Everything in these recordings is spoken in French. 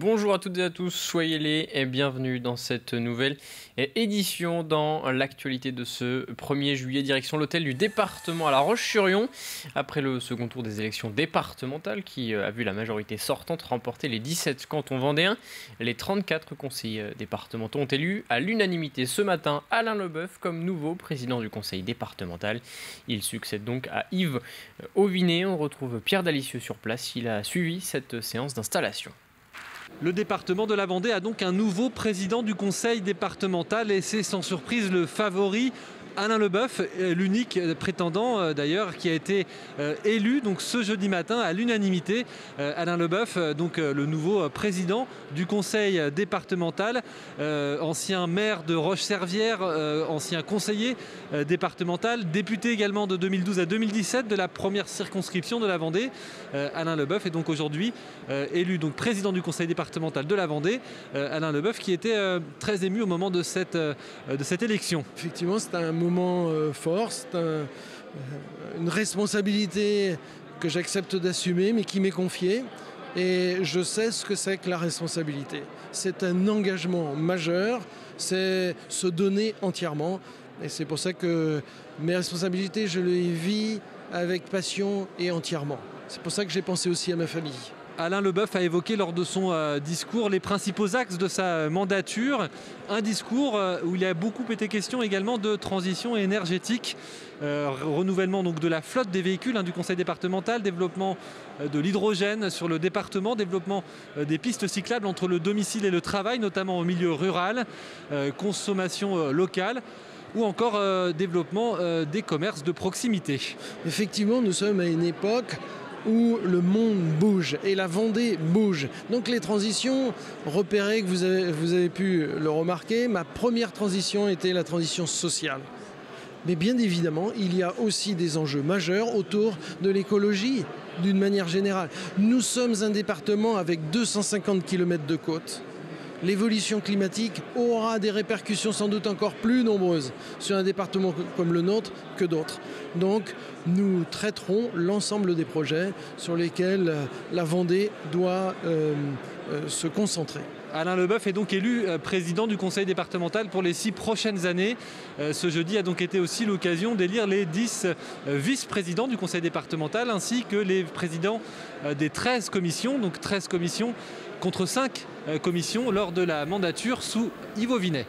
Bonjour à toutes et à tous, soyez les bienvenus dans cette nouvelle édition dans l'actualité de ce 1er juillet, direction l'hôtel du département à La Roche-sur-Yon. Après le second tour des élections départementales qui a vu la majorité sortante remporter les 17 cantons vendéens, les 34 conseillers départementaux ont élu à l'unanimité ce matin Alain Leboeuf comme nouveau président du conseil départemental. Il succède donc à Yves Auvinet. On retrouve Pierre Dalicieux sur place, il a suivi cette séance d'installation. Le département de la Vendée a donc un nouveau président du conseil départemental et c'est sans surprise le favori Alain Leboeuf, l'unique prétendant d'ailleurs qui a été élu donc ce jeudi matin à l'unanimité. Alain Leboeuf, donc le nouveau président du conseil départemental, ancien maire de Roche-Servière, ancien conseiller départemental, député également de 2012 à 2017 de la première circonscription de la Vendée. Alain Leboeuf est donc aujourd'hui élu donc président du conseil départemental de la Vendée. Alain Leboeuf qui était très ému au moment de cette élection. Effectivement, c'est un moment fort, c'est une responsabilité que j'accepte d'assumer mais qui m'est confiée et je sais ce que c'est que la responsabilité. C'est un engagement majeur, c'est se donner entièrement et c'est pour ça que mes responsabilités, je les vis avec passion et entièrement. C'est pour ça que j'ai pensé aussi à ma famille. Alain Leboeuf a évoqué lors de son discours les principaux axes de sa mandature. Un discours où il a beaucoup été question également de transition énergétique, renouvellement donc de la flotte des véhicules du conseil départemental, développement de l'hydrogène sur le département, développement des pistes cyclables entre le domicile et le travail, notamment au milieu rural, consommation locale, ou encore développement des commerces de proximité. Effectivement, nous sommes à une époque où le monde bouge et la Vendée bouge. Donc les transitions repérées que vous avez pu le remarquer, ma première transition était la transition sociale. Mais bien évidemment, il y a aussi des enjeux majeurs autour de l'écologie d'une manière générale. Nous sommes un département avec 250 km de côte. L'évolution climatique aura des répercussions sans doute encore plus nombreuses sur un département comme le nôtre que d'autres. Donc nous traiterons l'ensemble des projets sur lesquels la Vendée doit se concentrer. Alain Leboeuf est donc élu président du conseil départemental pour les 6 prochaines années. Ce jeudi a donc été aussi l'occasion d'élire les 10 vice-présidents du conseil départemental ainsi que les présidents des 13 commissions, donc 13 commissions contre 5 commissions lors de la mandature sous Yves Auvinet.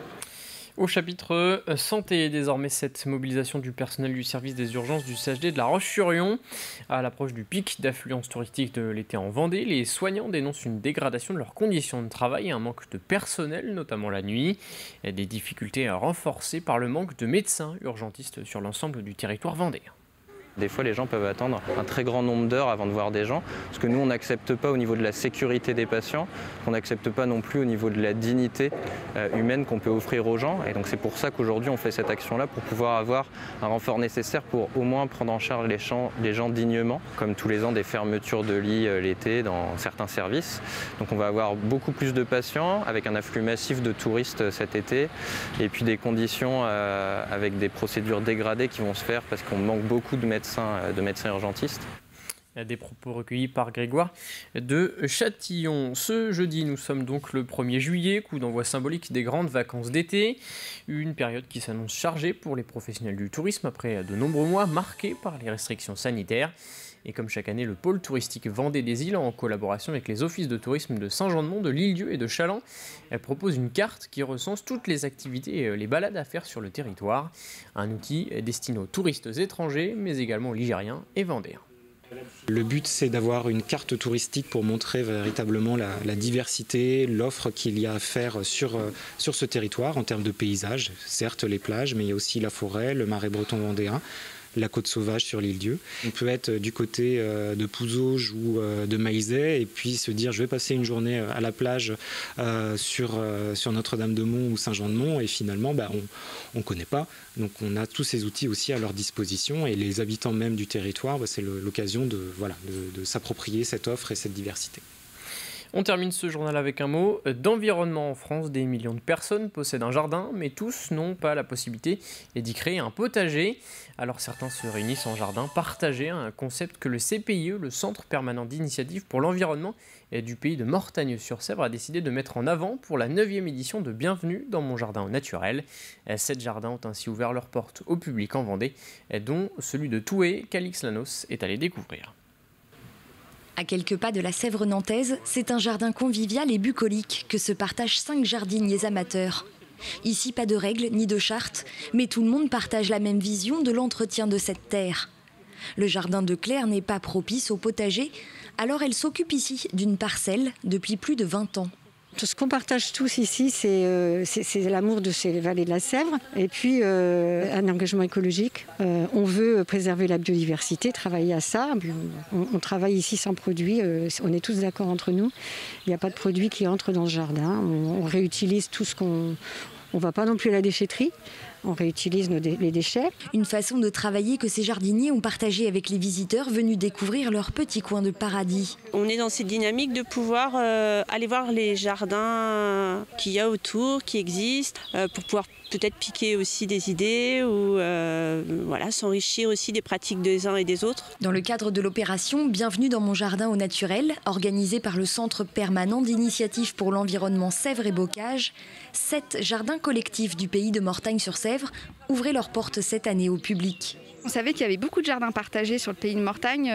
Au chapitre santé, désormais, cette mobilisation du personnel du service des urgences du CHD de La Roche-sur-Yon. À l'approche du pic d'affluence touristique de l'été en Vendée, les soignants dénoncent une dégradation de leurs conditions de travail et un manque de personnel, notamment la nuit. Des difficultés renforcées par le manque de médecins urgentistes sur l'ensemble du territoire vendéen. Des fois, les gens peuvent attendre un très grand nombre d'heures avant de voir des gens, parce que nous, on n'accepte pas au niveau de la sécurité des patients, on n'accepte pas non plus au niveau de la dignité humaine qu'on peut offrir aux gens. Et donc c'est pour ça qu'aujourd'hui, on fait cette action-là, pour pouvoir avoir un renfort nécessaire pour au moins prendre en charge les gens dignement, comme tous les ans des fermetures de lits l'été dans certains services. Donc on va avoir beaucoup plus de patients, avec un afflux massif de touristes cet été, et puis des conditions avec des procédures dégradées qui vont se faire parce qu'on manque beaucoup de médecins urgentistes. Des propos recueillis par Grégoire de Châtillon. Ce jeudi, nous sommes donc le 1er juillet, coup d'envoi symbolique des grandes vacances d'été. Une période qui s'annonce chargée pour les professionnels du tourisme après de nombreux mois marqués par les restrictions sanitaires. Et comme chaque année, le pôle touristique Vendée des Îles, en collaboration avec les offices de tourisme de Saint-Jean-de-Mont, de l'Île-Dieu et de Chaland, propose une carte qui recense toutes les activités et les balades à faire sur le territoire. Un outil destiné aux touristes étrangers, mais également aux Ligériens et Vendéens. Le but, c'est d'avoir une carte touristique pour montrer véritablement la diversité, l'offre qu'il y a à faire sur ce territoire en termes de paysages. Certes, les plages, mais il y a aussi la forêt, le marais breton vendéen, la côte sauvage sur l'Île-Dieu. On peut être du côté de Pouzauges ou de Maizet et puis se dire je vais passer une journée à la plage sur Notre-Dame-de-Mont ou Saint-Jean-de-Mont et finalement on ne connaît pas. Donc on a tous ces outils aussi à leur disposition et les habitants même du territoire, c'est l'occasion de s'approprier cette offre et cette diversité. On termine ce journal avec un mot d'environnement en France. Des millions de personnes possèdent un jardin, mais tous n'ont pas la possibilité d'y créer un potager. Alors certains se réunissent en jardin partagé, un concept que le CPIE, le Centre permanent d'initiative pour l'environnement du pays de Mortagne-sur-Sèvre, a décidé de mettre en avant pour la 9e édition de Bienvenue dans mon jardin au naturel. 7 jardins ont ainsi ouvert leurs portes au public en Vendée, dont celui de Toué, qu'Alix Lanos est allé découvrir. À quelques pas de la Sèvre nantaise, c'est un jardin convivial et bucolique que se partagent 5 jardiniers amateurs. Ici, pas de règles ni de chartes, mais tout le monde partage la même vision de l'entretien de cette terre. Le jardin de Claire n'est pas propice au potager, alors elle s'occupe ici d'une parcelle depuis plus de 20 ans. Ce qu'on partage tous ici, c'est l'amour de ces vallées de la Sèvre et puis un engagement écologique. On veut préserver la biodiversité, travailler à ça. On travaille ici sans produits, on est tous d'accord entre nous. Il n'y a pas de produits qui entrent dans ce jardin. On réutilise tout ce qu'on... On ne va pas non plus à la déchetterie. On réutilise les déchets. Une façon de travailler que ces jardiniers ont partagée avec les visiteurs venus découvrir leur petit coin de paradis. On est dans cette dynamique de pouvoir aller voir les jardins qu'il y a autour, qui existent, pour pouvoir peut-être piquer aussi des idées ou s'enrichir aussi des pratiques des uns et des autres. Dans le cadre de l'opération Bienvenue dans mon jardin au naturel, organisée par le Centre permanent d'initiative pour l'environnement Sèvres et Bocage, 7 jardins collectifs du pays de Mortagne-sur-Sèvre ouvraient leurs portes cette année au public. On savait qu'il y avait beaucoup de jardins partagés sur le pays de Mortagne,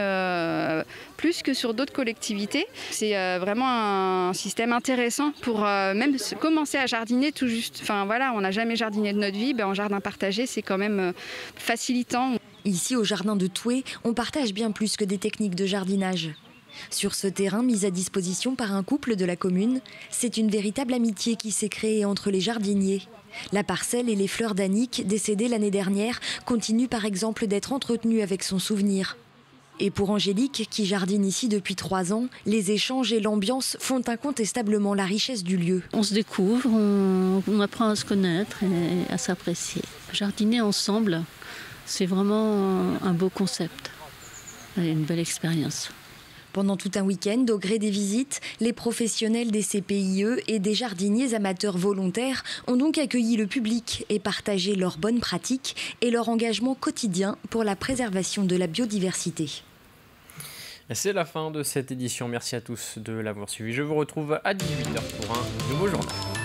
plus que sur d'autres collectivités. C'est vraiment un système intéressant pour même commencer à jardiner tout juste. Enfin voilà, on n'a jamais jardiné de notre vie, en jardin partagé c'est quand même facilitant. Ici au jardin de Toué, on partage bien plus que des techniques de jardinage. Sur ce terrain mis à disposition par un couple de la commune, c'est une véritable amitié qui s'est créée entre les jardiniers. La parcelle et les fleurs d'Annick, décédées l'année dernière, continuent par exemple d'être entretenues avec son souvenir. Et pour Angélique, qui jardine ici depuis 3 ans, les échanges et l'ambiance font incontestablement la richesse du lieu. On se découvre, on apprend à se connaître et à s'apprécier. Jardiner ensemble, c'est vraiment un beau concept et une belle expérience. Pendant tout un week-end, au gré des visites, les professionnels des CPIE et des jardiniers amateurs volontaires ont donc accueilli le public et partagé leurs bonnes pratiques et leur engagement quotidien pour la préservation de la biodiversité. C'est la fin de cette édition. Merci à tous de l'avoir suivi. Je vous retrouve à 18h pour un nouveau journal.